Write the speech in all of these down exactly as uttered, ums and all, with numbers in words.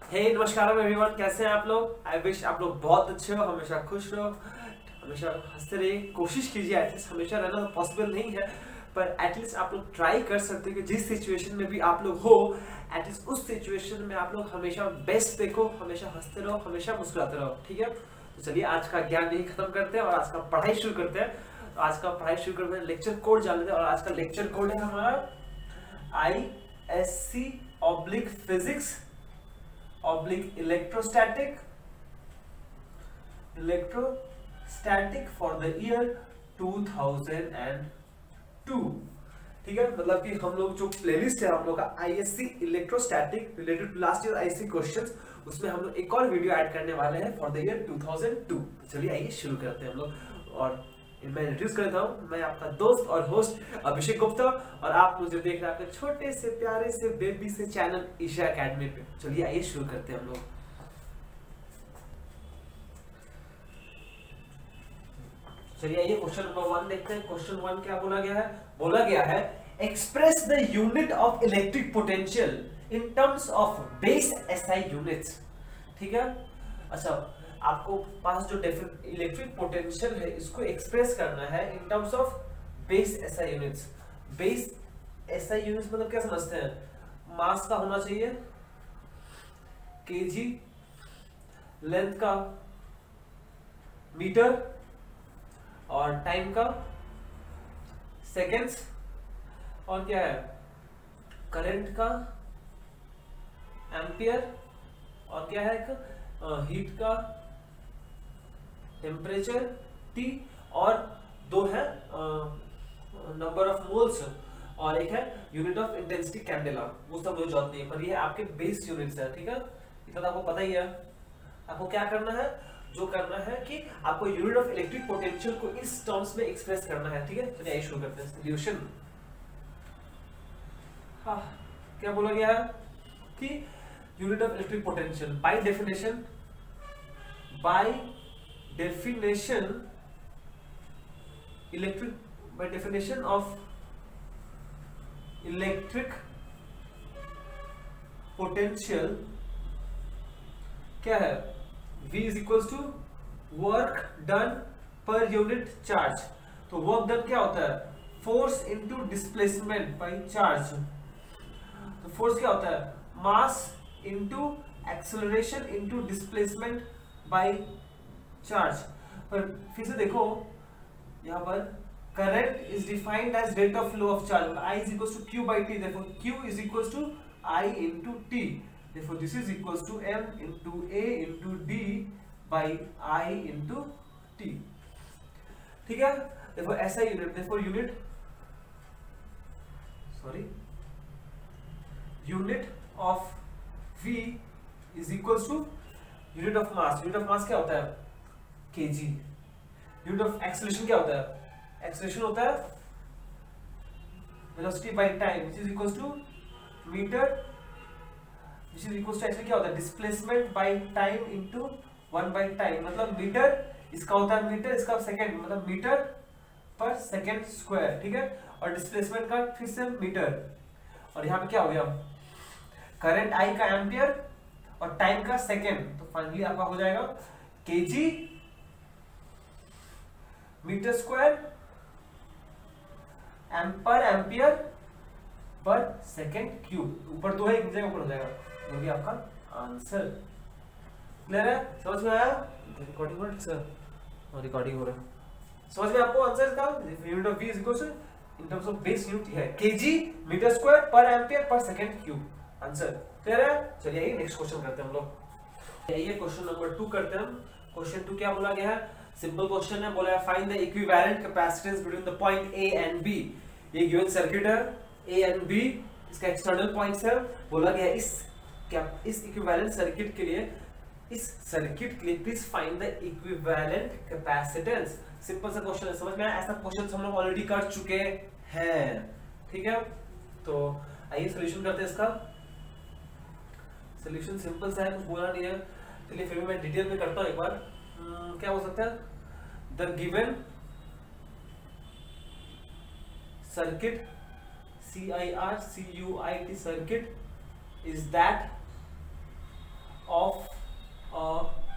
हे नमस्कार एवरीवन, कैसे हैं आप लोग। आई विश आप लोग बहुत अच्छे हो, हमेशा खुश रहो, हमेशा हंसते रहिए। कोशिश कीजिए, एटलीस्ट हमेशा रहना तो पॉसिबल नहीं है, पर एटलीस्ट आप लोग ट्राई कर सकते हो कि जिस सिचुएशन में भी आप लोग हो, एटलीस्ट उस सिचुएशन में आप लोग हमेशा बेस्ट देखो, हमेशा हंसते रहो, हमेशा मुस्कुराते रहो। ठीक है, तो चलिए आज का ज्ञान यही खत्म करते हैं और आज का पढ़ाई शुरू करते हैं। तो आज का पढ़ाई शुरू करते हैं, लेक्चर कोड जान लेते हैं। और आज का लेक्चर कोड है हमारा I S C oblique physics oblique electrostatic electrostatic for the year two thousand two. ठीक है, मतलब कि हम लोग जो प्लेलिस्ट है हम लोग का ISC electrostatic related to last year ISC questions, उसमें हम लोग एक और वीडियो ऐड करने वाले हैं for the year two thousand two. तो चलिए आइए शुरू करते हैं हम लोग। और मैं इंट्रोड्यूस करता हूँ, मैं आपका दोस्त और होस्ट अभिषेक गुप्ता, और आप मुझे देख रहे हैं आपके छोटे से प्यारे से बेबी से चैनल ईशा एकेडमी पे। चलिए आइए शुरू करते हैं हम लोग। चलिए आइए क्वेश्चन नंबर वन देखते हैं। क्वेश्चन वन क्या बोला गया है? बोला गया है express the unit of electric potential in terms of base SI units. ठीक है, अच्छा आपको पास जो इलेक्ट्रिक पोटेंशियल है इसको एक्सप्रेस करना है in terms of base SI units. Base SI units मतलब क्या समझते हैं? मास का होना चाहिए केजी, लेंथ का मीटर, और टाइम का सेकेंड्स, और क्या है करंट का एम्पियर, और क्या है हीट का टेम्परेचर टी, और दो है नंबर ऑफ मोल्स, और एक है यूनिट ऑफ इंटेंसिटी कैंडेला। वो सब मुझे जरूरत नहीं है, पर ये आपके बेस यूनिट्स है। ठीक है, इतना तो आपको पता ही है। आपको क्या करना है? जो करना है कि आपको यूनिट ऑफ इलेक्ट्रिक पोटेंशियल को इस टर्म्स में एक्सप्रेस करना है। ठीक है, चलिए आइए शुरू करते हैं सॉल्यूशन। हाँ, क्या बोला गया है कि unit of electric potential by definition by definition electric by definition of electric potential क्या है? V is equals to work done per unit charge। तो वर्क डन क्या होता है? Force into displacement by charge. तो फोर्स क्या होता है? Mass into acceleration into displacement by charge. पर फिर से देखो यहां पर current is defined as rate of flow of charge. I is equals to Q by T, therefore Q is equals to I into T, therefore this is equals to M into A into D by I into T। ठीक है, therefore ऐसा unit, therefore unit sorry unit of V is equals to unit of mass. Unit of mass क्या होता है? KG. Unit of acceleration क्या होता है? Acceleration होता है velocity by time which is equals to metre, which is equals to actually क्या होता है? Displacement by time into one by time. मतलब मीटर इसका होता है मीटर, इसका सेकंड, मतलब मीटर पर सेकंड स्क्वायर। ठीक है, और डिस्प्लेसमेंट का फिर से मीटर, और यहाँ पे क्या हो गया? करंट आई का एम्पियर और टाइम का सेकंड। तो फाइनली आपका हो जाएगा KG metre square per ampere per second cube. ऊपर दो है, एक जगह ऊपर हो जाएगा, जो भी आपका आंसर। क्लियर है? समझ में आया? रिकॉर्डिंग हो रहा है, रिकॉर्डिंग हो रहा है। समझ में आपको आंसर का? Unit of V is equal to in terms of base unit है KG metre square per ampere per second cube. Answer clear है? चलिए आइए नेक्स्ट क्वेश्चन करते हैं हम लोग। आइए क्वेश्चन नंबर टू करते हैं हम। क्वेश्चन टू क्या बोला गया है? सिंपल क्वेश्चन है, बोला है find the equivalent capacitance between the point A and B। ये गिवन सर्किट है A एंड B, इसका एक्सटर्नल पॉइंट्स है। बोला गया इस क्या इस इक्विवेलेंट सर्किट के लिए इस सर्किट के लिए please find the equivalent capacitance. Simple सा क्वेश्चन है, समझ में आया? ऐसा क्वेश्चन हम लोग ऑलरेडी कर चुके हैं। ठीक है, तो आइए सॉल्यूशन करते हैं इसका। सॉल्यूशन सिंपल सा है, कुछ बोला नहीं है, चलिए फिर भी मैं डिटेल में करता हूं एक बार। Hmm, क्या हो सकता है? The given circuit C I R C U I T circuit is that of a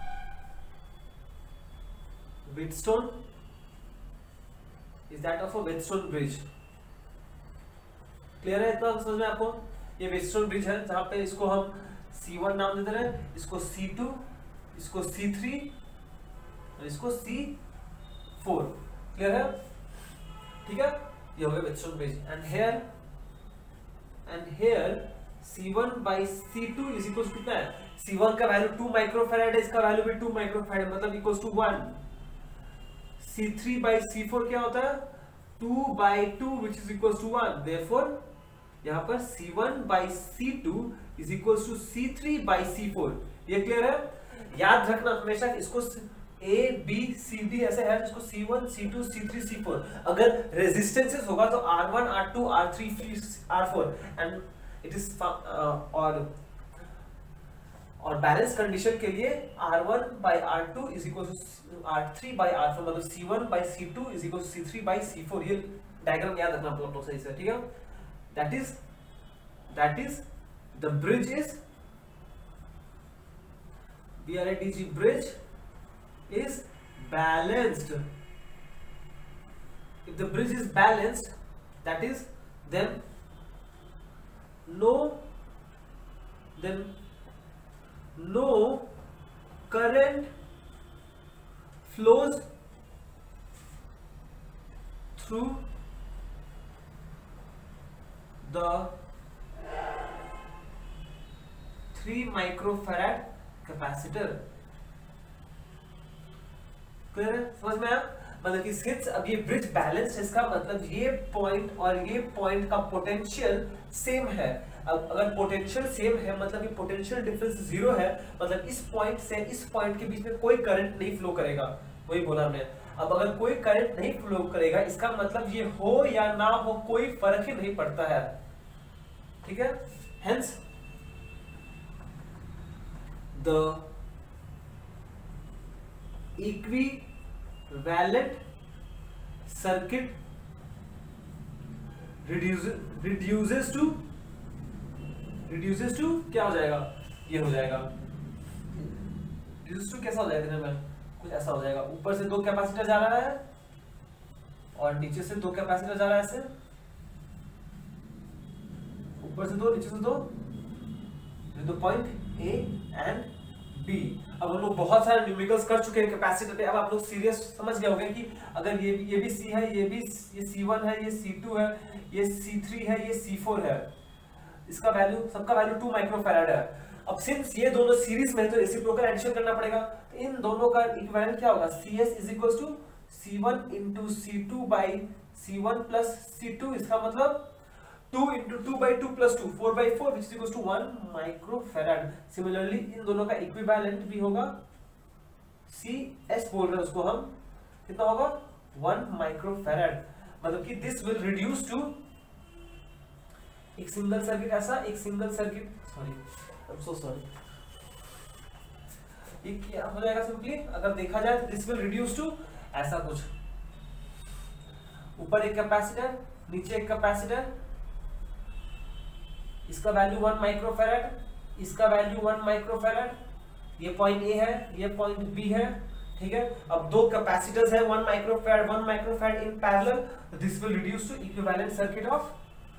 Wheatstone is that of a Wheatstone bridge. Clear है इतना समझ में आपको? ये Wheatstone ब्रिज है जहां पे इसको हम सी वन नाम देते हैं, इसको सी टू, इसको सी थ्री और इसको सी फोर. क्लियर है? ठीक है, ये हो गया Wheatstone bridge. And here and here C one by C two is equal to कितना है? सी वन का वैल्यू टू माइक्रोफैराड है, इसका वैल्यू भी टू माइक्रोफैराड, मतलब equal to one. C three by C four क्या होता है? Two by two which is equal to one. Therefore यहां पर C one by C two is equal to C three by C four. ये clear है? याद रखना हमेशा इसको ए बी सी डी ऐसे है, इसको C one C two C three C four. अगर रेजिस्टेंसेस होगा तो R one R two R three R four and it is और और बैलेंस कंडीशन के लिए R one by R two is equal to R three by R four, मतलब C one by C two is equal to C three by C four. ये diagram याद रखना आप लोग सही से. ठीक है, that is that is the bridge is B R I D G bridge is balanced. If the bridge is balanced, that is then no then no current flows through the three microfarad capacitor. Clear है? समझ में आया? मतलब कि since अब ये bridge balance है, इसका मतलब ये पॉइंट और ये पॉइंट का पोटेंशियल सेम है. अब अगर पोटेंशियल सेम है मतलब ये पोटेंशियल डिफरेंस जीरो है, मतलब इस पॉइंट से इस पॉइंट के बीच में कोई करंट नहीं फ्लो करेगा. वही बोला हमने. अब अगर कोई करंट नहीं फ्लो करेगा इसका मतलब ये हो या ना हो कोई फर्क ही नहीं पड़ता है. ठीक है, hence the equivalent circuit reduces reduces to reduces to क्या हो जाएगा? ये हो जाएगा reduces to कैसा हो जाएगा? में कुछ ऐसा हो जाएगा. ऊपर से दो कैपेसिटर जा रहा है और नीचे से दो कैपेसिटर जा रहा है. ऐसे ऊपर से दो, नीचे से दो, दो पॉइंट A and B. अब हम लोग बहुत सारे न्यूमेरिकल्स कर चुके हैं कैपेसिटर पे. अब आप लोग सीरियस समझ गए होंगे कि अगर ये ये भी C है, ये भी ये सी वन है, ये सी टू है, ये सी थ्री है, ये सी फोर है, इसका वैल्यू सबका वैल्यू टू माइक्रोफैराड है. अब सिंस ये दोनों सीरीज में तो रेसिप्रोकल एडिशन करना पड़ेगा. तो इन दोनों का इक्विवेलेंट क्या होगा? C S is equal to C one into C two by C one plus C two. इसका मतलब two into two by two plus two, four by four which is equals to one microfarad. Similarly इन दोनों का equivalent भी होगा C S बोल रहे हैं उसको हम, कितना होगा? One microfarad. मतलब कि this will reduce to एक सिंगल सर्किट ऐसा, एक single circuit sorry I am so sorry ये क्या हो जाएगा? सिंपली अगर देखा जाए तो this will reduce to ऐसा कुछ. ऊपर एक कैपेसिटर, नीचे एक कैपेसिटर, इसका वैल्यू वन माइक्रोफैराड, इसका वैल्यू वन माइक्रोफैराड. ये पॉइंट ए है, ये पॉइंट बी है. ठीक है, अब दो कैपेसिटर्स है, one microfarad one microfarad in parallel. This will reduce to equivalent circuit of.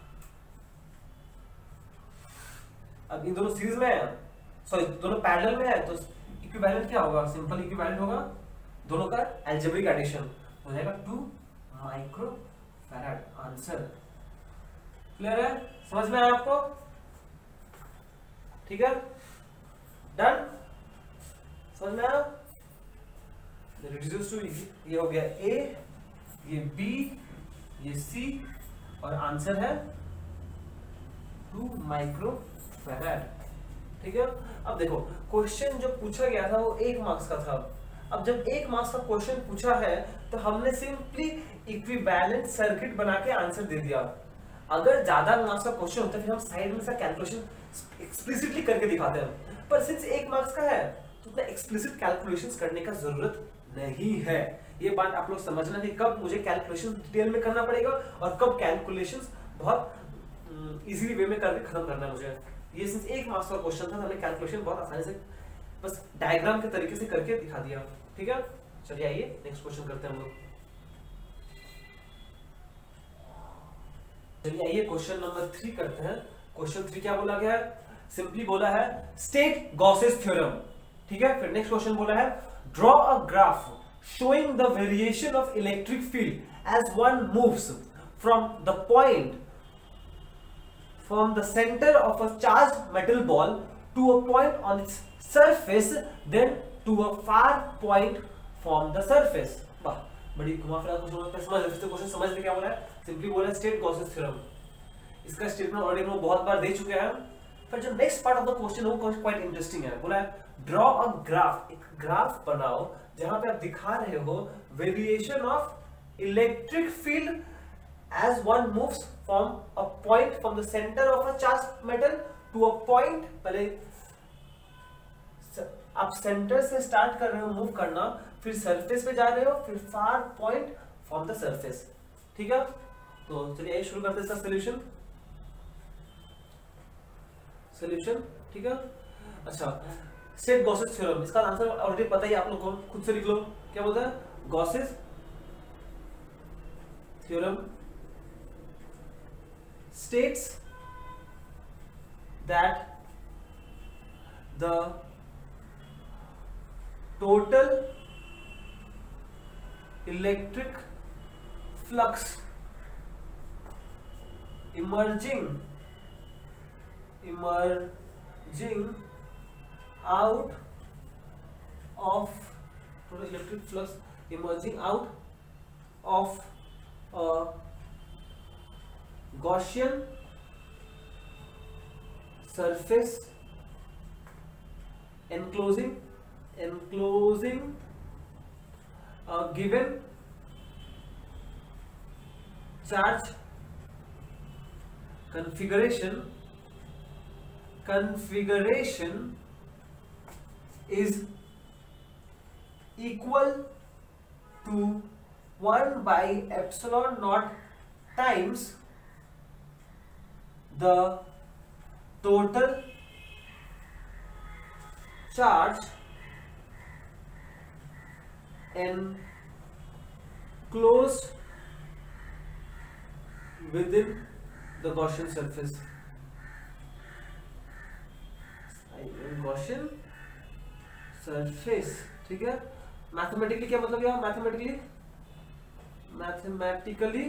अब इन दोनों सीरीज में है, सॉरी दोनों पैरेलल में है, तो इक्विवेलेंट क्या होगा? सिंपल इक्विवेलेंट होगा दोनों का अलजेब्रिक एडिशन हो जाएगा टू माइक्रोफैराड. आंसर क्लियर है? समझ में आया आपको? ठीक है, डन. समझ में आया? रिड्यूस टू ये हो गया A, ये B, ये C और आंसर है टू माइक्रोफैराड. ठीक है, अब देखो क्वेश्चन जो पूछा गया था वो एक मार्क्स का था. अब जब एक मार्क्स का क्वेश्चन पूछा है तो हमने सिंपली इक्विवेलेंट सर्किट बना के आंसर दे दिया. अगर ज्यादा मार्क्स का क्वेश्चन होता है फिर हम साइड में से कैलकुलेशन एक्सप्लिसिटली करके दिखाते हैं. पर सिंस एक मार्क्स का है तो उतना एक्सप्लिसिट कैलकुलेशंस करने का जरूरत नहीं है. ये बात आप लोग समझना कि कब मुझे कैलकुलेशन डिटेल में करना पड़ेगा और कब कैलकुलेशंस बहुत इजीली वे में करके खत्म करना है मुझे. ये सिर्फ एक मार्क्स का क्वेश्चन था, हमने कैलकुलेशन बहुत आसानी से बस डायग्राम के तरीके से करके दिखा दिया। ठीक है, चलिए आइए नेक्स्ट क्वेश्चन करते हैं हम लोग। चलिए आइए क्वेश्चन नंबर थ्री करते हैं। क्वेश्चन थ्री क्या बोला गया है? सिंपली बोला है स्टेट गॉसेस थ्योरम। ठीक है, फिर नेक्स्ट क्वेश्चन बोला है draw a graph showing the variation of electric field as one moves from the point from the center of a charged metal ball to a point on its surface, then to a far point from the surface। वाह, बड़ी घुमा फिरा question होता है, समझ लेते question समझ लेते क्या बोला है। सिंपली बोला है स्टेट गॉसेस थ्योरम। इसका स्टेटमेंट ऑलरेडी हम बहुत बार दे चुके हैं। फिर जो next part of the question है वो क्वाइट इंटरेस्टिंग है। बोला है ड्रॉ अ ग्राफ, एक ग्राफ बनाओ जहां पे आप दिखा रहे हो variation of electric field as one moves from a point from the center of a charged metal to a point, पहले आप सेंटर से स्टार्ट कर रहे हो मूव करना, फिर सरफेस पे जा रहे हो, फिर far point from the surface. ठीक है, तो चलिए शुरू करते हैं इसका सॉल्यूशन। सॉल्यूशन ठीक है, अच्छा स्टेट गॉसेस थ्योरम, इसका आंसर ऑलरेडी पता ही आप लोग को, खुद से लिख लो। क्या बोलता है? Gauss's theorem states that the total electric flux emerging emerging out of total electric flux emerging out of a Gaussian surface enclosing enclosing a given charge configuration configuration is equal to one by epsilon naught times the total charge enclosed within the Gaussian surface। Gaussian surface, ठीक है। Mathematically क्या मतलब यह? Mathematically mathematically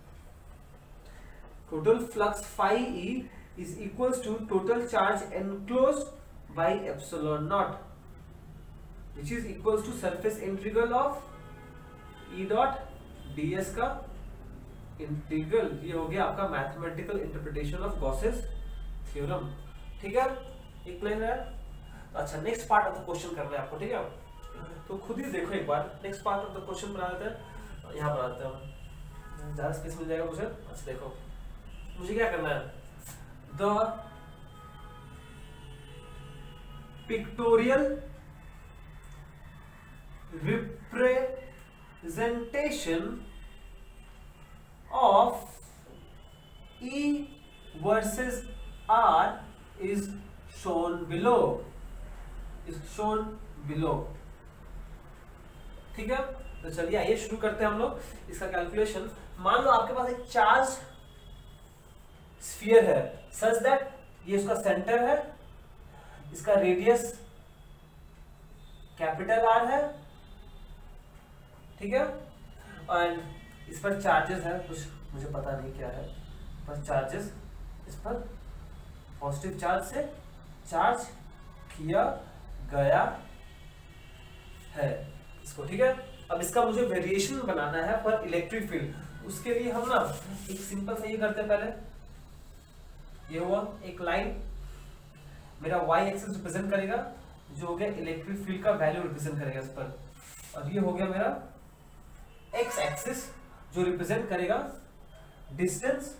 total flux phi E is equals to total charge enclosed by epsilon naught, which is equals to surface integral of E dot ds का integral. ये हो गया आपका mathematical interpretation of Gauss's theorem. ठीक है, एक clear है? अच्छा, next part of the question करना है आपको। ठीक है, तो खुद ही देखो एक बार। Next part of the question बना लेते हैं, यहाँ बनाते हैं, ज्यादा स्पेस मिल जाएगा मुझे। अच्छा देखो, मुझे क्या करना है? The pictorial representation of E versus R is shown below is shown below। ठीक है, तो चलिए आइए शुरू करते हैं हम लोग इसका कैलकुलेशन। मान लो आपके पास एक चार्ज स्फीयर है सच दैट ये उसका सेंटर है, इसका रेडियस कैपिटल आर है। ठीक है, एंड इस पर चार्जेस है, कुछ मुझे पता नहीं क्या है, बस चार्जेस इस पर पॉजिटिव चार्ज से चार्ज किया गया है इसको। ठीक है, अब इसका मुझे वेरिएशन बनाना है फॉर इलेक्ट्रिक फील्ड। उसके लिए हम ना एक सिंपल सा ये करते हैं। पहले ये हुआ एक लाइन, मेरा वाई एक्सिस रिप्रेजेंट करेगा, जो हो गया इलेक्ट्रिक फील्ड का वैल्यू रिप्रेजेंट करेगा इस पर। और ये हो गया मेरा एक्स एक्सिस, जो रिप्रेजेंट करेगा distance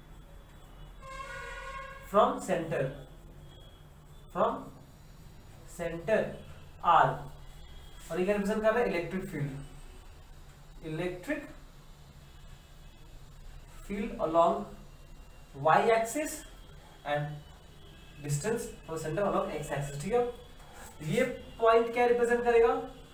from centre from centre R, और ये क्या रिप्रेजेंट कर रहा है? Electric field electric field along Y axis and distance from centre along X axis, ठीक है। ये पॉइंट क्या रिप्रेजेंट करेगा,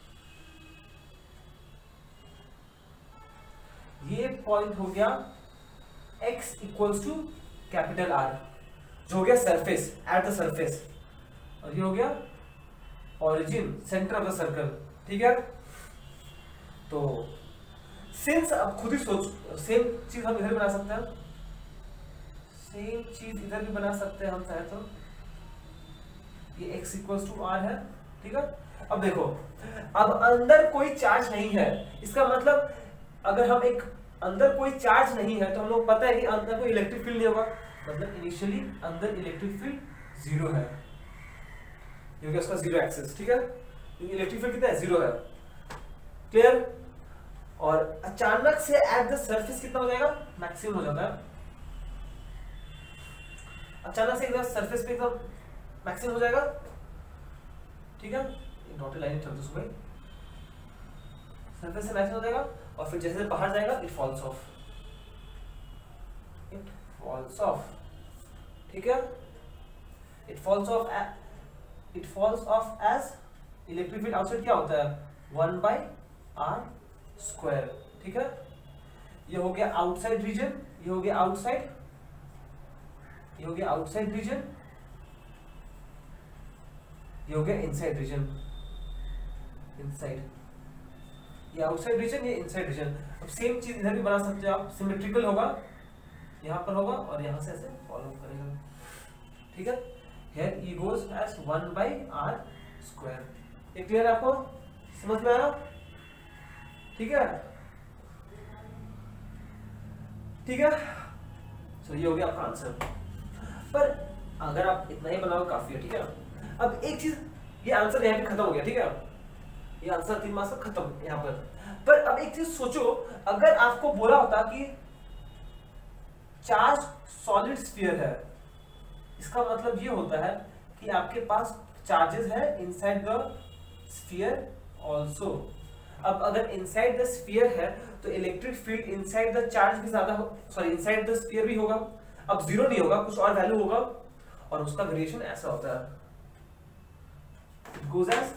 ये पॉइंट हो गया x equals to capital R, जो हो गया सरफेस एट द सरफेस, और ये हो गया origin centre of the circle, ठीक है। तो सिंस अब खुद ही सोच, सेम चीज हम इधर बना सकते हैं, सेम चीज इधर भी बना सकते हैं हम चाहे तो, ये x इक्वल्स टू R है, ठीक है। अब देखो, अब अंदर कोई चार्ज नहीं है, इसका मतलब अगर हम एक अंदर कोई चार्ज नहीं है तो हम लोग पता है कि अंदर कोई इलेक्ट्रिक फील्ड नहीं होगा, मतलब इनिशियली अंदर इलेक्ट्रिक फील्ड जीरो है, क्योंकि उसका जीरो एक्सिस, ठीक है। इलेक्ट्रिक फील्ड कितना है, जीरो है, क्लियर। और अचानक से एट द सरफेस कितना हो जाएगा, मैक्सिमम हो जाता है, अचानक से एकदम सरफेस पे एकदम मैक्सिमम हो जाएगा, ठीक है। डॉटेड लाइन चल दो भाई, सरफेस से मैक्सिमम हो जाएगा, और फिर जैसे बाहर जाएगा it falls off, it falls off, ठीक है। It falls off, it falls off as electric field outside क्या होता है, वन बाई आर स्क्वायर, ठीक है। ये हो गया आउटसाइड रीजन, ये हो गया आउटसाइड, ये हो गया आउटसाइड रीजन, ये हो गया इनसाइड रीजन, इनसाइड, ये आउटसाइड रीजन, ये इनसाइड रीजन। अब सेम चीज इधर भी बना सकते हो आप, सिमेट्रिकल होगा, यहाँ पर होगा और यहाँ से ऐसे फॉलो करेगा, ठीक है। Here E goes as one by R square, ये क्लियर है आपको, समझ में आया, ठीक है, ठीक है। सो so, ये हो गया आपका आंसर। पर अगर आप इतना ही बनाओ काफी है, ठीक है। अब एक चीज, ये आंसर यहाँ पे खत्म हो गया, ठीक है, ये आंसर तीन मार्क्स का खत्म यहाँ पर। पर अब एक चीज सोचो, अगर आपको बोला होता कि चार्ज सॉलिड स्फीयर है, इसका मतलब ये होता है कि आपके पास चार्जेस है इनसाइड द स्फीयर आल्सो। अब अगर इनसाइड द स्फीयर है तो electric field inside the charge भी ज्यादा हो, सॉरी इनसाइड द स्फीयर भी होगा, अब जीरो नहीं होगा, कुछ और वैल्यू होगा, और उसका वेरिएशन ऐसा होता है, it goes as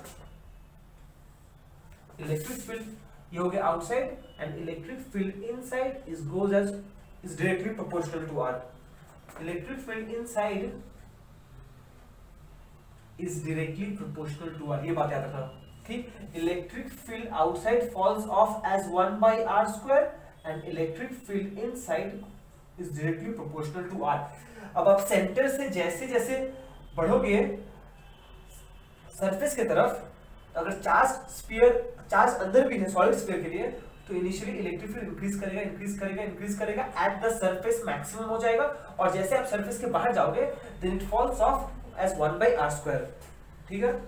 electric field, ये हो गया outside, and electric field inside is goes as is directly proportional to R. Electric field inside is directly proportional to R, ये बात याद रखना, ठीक। Electric field outside falls off as one by R square, and electric field inside is directly proportional to R. अब आप centre से जैसे जैसे बढ़ोगे सरफेस की तरफ, अगर चार्ज स्फीयर, चार्ज अंदर भी है सॉलिड स्फीयर के लिए, तो इनिशियली इलेक्ट्रिक फील्ड इंक्रीज करेगा इंक्रीज करेगा इंक्रीज करेगा, एट द सरफेस मैक्सिमम हो जाएगा, और जैसे आप सरफेस के बाहर जाओगे then it falls off as one by R square, ठीक है।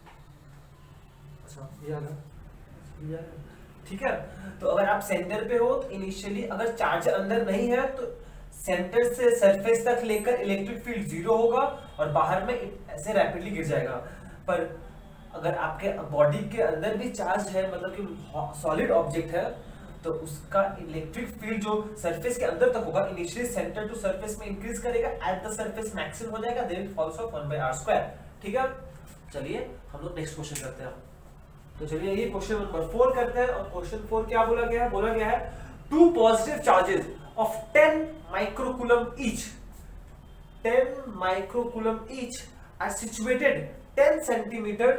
अच्छा ये आ गया, ठीक है। तो अगर आप सेंटर पे हो तो इनिशियली अगर चार्ज अंदर नहीं है तो सेंटर से सरफेस तक लेकर इलेक्ट्रिक फील्ड जीरो होगा, और बाहर में ऐसे रैपिडली गिर जाएगा। पर अगर आपके बॉडी के अंदर भी चार्ज है, मतलब कि सॉलिड ऑब्जेक्ट है, तो उसका इलेक्ट्रिक फील्ड जो सरफेस के अंदर तक होगा, इनिशियली सेंटर टू सरफेस में इंक्रीज करेगा, एट द सरफेस मैक्सिमम हो जाएगा, then it falls off one by R square, ठीक है। चलिए हम लोग नेक्स्ट क्वेश्चन करते हैं। तो चलिए ये क्वेश्चन नंबर फोर करते हैं, और क्वेश्चन फोर क्या बोला गया है, बोला गया है two positive charges of ten microcoulomb each, ten microcoulomb each are situated ten centimetre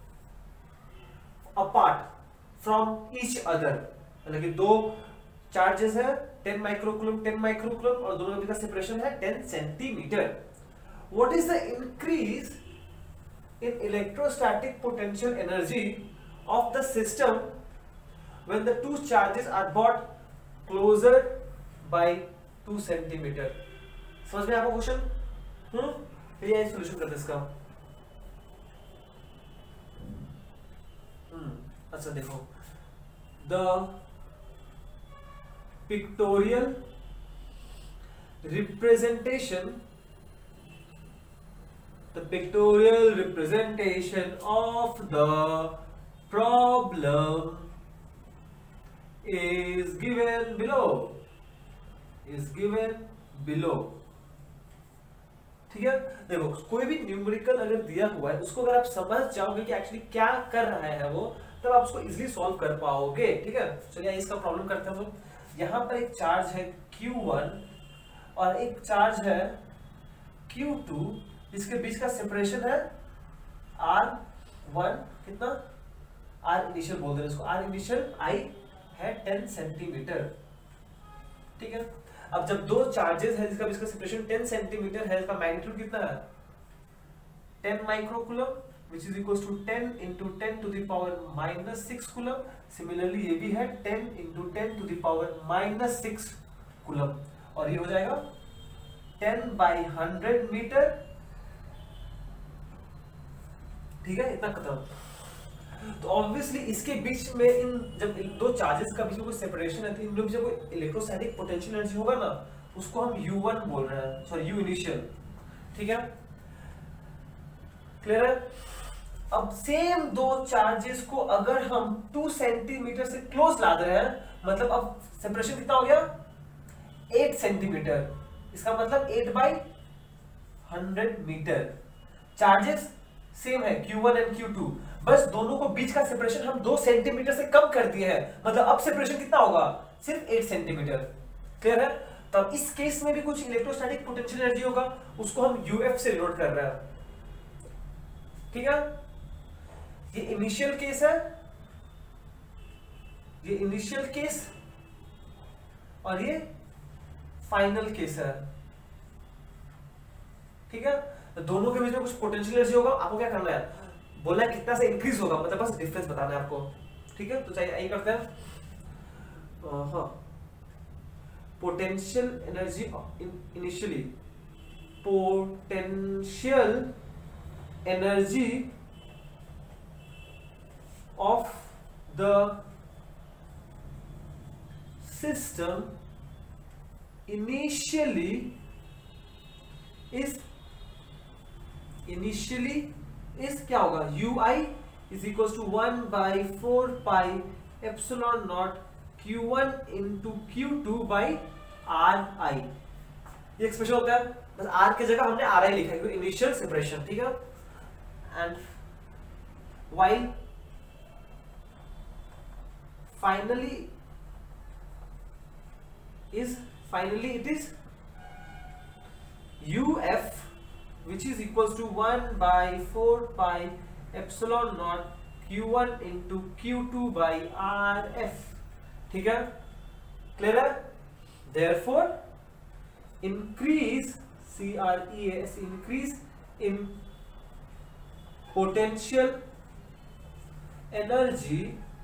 apart from each other, मतलब कि दो चार्जेस है टेन माइक्रोकूलम टेन माइक्रोकूलम, और दोनों के बीच का सेपरेशन है ten centimetre. What is the increase in electrostatic potential energy of the system when the two charges are brought closer by two centimeter? समझ में आपको क्वेश्चन? हम्म, चलिए आइए सॉल्यूशन करते हैं इसका। हम्म, अच्छा देखो, the pictorial representation, the pictorial representation of the problem is given below, is given below, ठीक है, देखो कोई भी न्यूमेरिकल अगर दिया हुआ है उसको अगर आप समझ जाओगे कि एक्चुअली क्या कर रहा है वो, तब आप उसको इजीली सॉल्व कर पाओगे। ठीक है, चलिए इसका प्रॉब्लम करते हैं। तो यहाँ पर एक चार्ज है क्यू वन और एक चार्ज है क्यू टू, इसके बीच का सेपरेशन है आर वन, कितना, आर इनिशियल बोल रहे हैं इसको, आर इनिशियल आई है टेन सेंटीमीटर। ठीक है, अब जब दो चार्जेस है जिसका बीच का सेपरेशन टेन सेंटीमीटर है, इसका मैग्नीट्यूड कितना है ten microcoulomb, which is equals to ten into ten to the power minus six coulomb. Similarly ये भी है ten into ten to the power minus six coulomb, और ये हो जाएगा टेन बाई हंड्रेड मीटर। ठीक है, इतना खत्म। तो ऑब्वियसली इसके बीच में इन जब इन दो चार्जेस का बीच में कोई सेपरेशन है तो इन बीच में कोई इलेक्ट्रोस्टैटिक पोटेंशियल एनर्जी होगा ना, उसको हम यू वन बोल रहे हैं, सॉरी यू इनिशियल। ठीक है, क्लियर है। अब सेम दो चार्जेस को अगर हम टू सेंटीमीटर से क्लोज ला रहे हैं, मतलब अब सेपरेशन कितना हो गया एट सेंटीमीटर, इसका मतलब eight by hundred metre. Charges same है Q one and Q two, बस दोनों को बीच का सेपरेशन हम दो सेंटीमीटर से कम कर दिए हैं, मतलब अब सेपरेशन कितना होगा सिर्फ एट सेंटीमीटर। क्लियर है। तब इस केस में भी कुछ इलेक्ट्रोस्टैटिक पोटेंशियल एनर्जी होगा, उसको हम यूएफ से डिनोट कर रहे हैं। ठीक है, ये इनिशियल केस है, ये इनिशियल केस और ये फाइनल केस है। ठीक है, तो दोनों के बीच में कुछ पोटेंशियल एनर्जी होगा, आपको क्या करना है बोलना है कितना से इंक्रीज होगा, मतलब बस डिफरेंस बताना है आपको। ठीक है, तो चाहिए यही करते हैं। हाँ, potential energy initially, potential energy of the system initially is initially is क्या होगा ui is equals to one by four pi epsilon naught q one into q two by ri। ये एक्सप्रेशन होता है, बस r की जगह हमने ri लिखा है क्योंकि इनिशियल सेपरेशन। ठीक है, and while finally is finally it is uf which is equals to one by four pi epsilon naught q one into q two by rf। ठीक है, क्लियर है। therefore increase c r e s increase in potential energy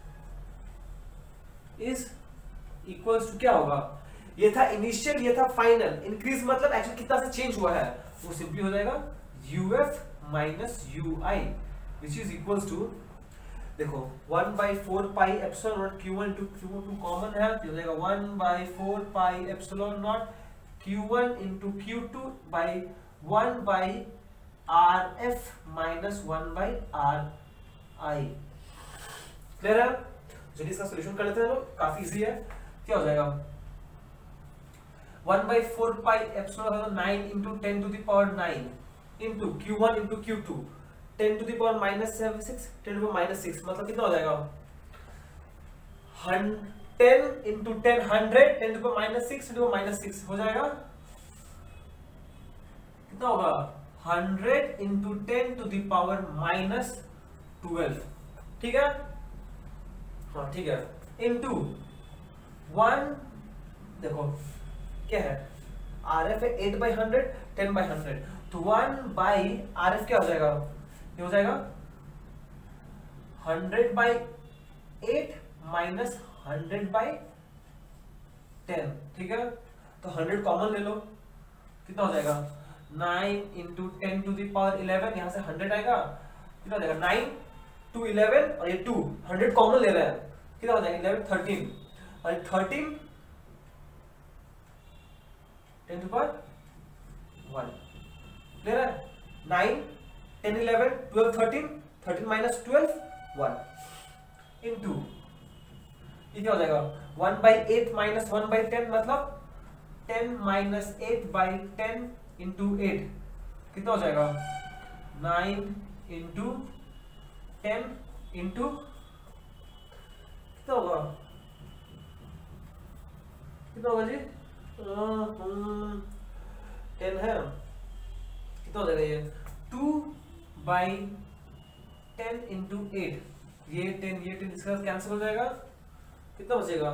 is equals to क्या होगा, ये था initial, ये था final. Increase मतलब एक्चुअली कितना से चेंज हुआ है, वो सिंपली हो जाएगा UF minus UI which is equals to, देखो one by four pi epsilon naught Q one two Q two common है, तो हो जाएगा one by four pi epsilon naught Q one into Q two by one by R F minus one by R I. Clear है। चलिए इसका solution कर लेते हैं लोग, काफी इजी है। क्या हो जाएगा one by four pi epsilon nine into ten to the power nine into Q one into Q two ten to the power minus seven six ten to minus six, मतलब कितना हो जाएगा ten into ten hundred ten to minus six into minus six हो जाएगा कितना होगा hundred into ten to the power minus twelve. ठीक है, हाँ ठीक है, इंटू वन, देखो क्या है आर एफ है eight by hundred ten by hundred, तो वन बाई आर एफ क्या हो जाएगा, ये हो जाएगा hundred by eight minus hundred by ten. ठीक है, तो हंड्रेड कॉमन ले लो, कितना हो जाएगा nine into ten to the power eleven, यहां से हंड्रेड आएगा, कितना हो जाएगा नाइन टू इलेवन, और ये टू हंड्रेड कॉमन ले रहे हैं, कितना हो जाएगा इलेवन थर्टीन, और thirteen ten to power one. Clear है, nine ten eleven twelve thirteen, thirteen minus twelve one, into ये क्या हो जाएगा one by eight minus one by ten, मतलब ten minus eight by ten into eight, कितना हो जाएगा नाइन इंटू टेन इंटू कितना होगा कितना होगा जी टेन है कितना हो जाएगा ये two by ten into eight ये टेन ये टेन इसका कैंसिल हो जाएगा कितना बचेगा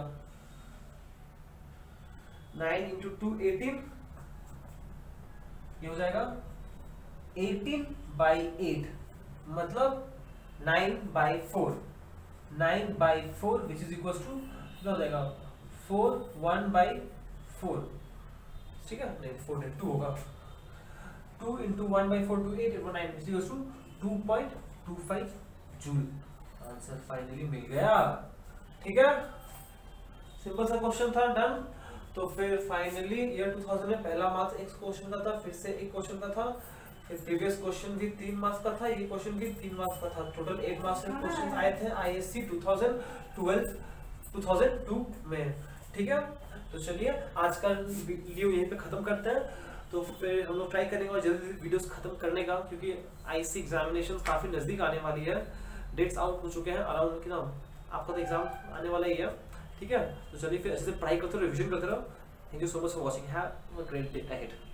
नाइन इंटू टू एटीन ये हो जाएगा एटीन बाई एट मतलब nine by four nine by four which is equal to कितना हो जाएगा फोर वन बाई फोर ठीक है नहीं फोर नहीं टू होगा two into one by four two eight into nine which equal to two point two five joule answer finally मिल गया ठीक है सिंपल सा क्वेश्चन था डन तो फिर फाइनली ईयर टू थाउजेंड में पहला मार्क्स एक क्वेश्चन का था फिर से एक क्वेश्चन का था फिर प्रीवियस क्वेश्चन भी तीन मार्क्स का था ये क्वेश्चन भी तीन मार्क्स का था टोटल एट मार्क्स के क्वेश्चन आए थे ISC two thousand twelve two thousand two में ठीक है तो चलिए आज का वीडियो यहीं पे खत्म करते हैं तो फिर हम लोग ट्राई करेंगे और जल्दी वीडियोस खत्म करने का क्योंकि आईएससी एग्जामिनेशन काफी नजदीक आने वाली है डेट्स आउट हो चुके हैं अराउंड कि ना आपका तो एग्जाम आने वाला ही है ठीक है तो चलिए फिर ऐसे पढ़ाई करते रहो रिविजन करते रहो thank you so much for watching have a great day ahead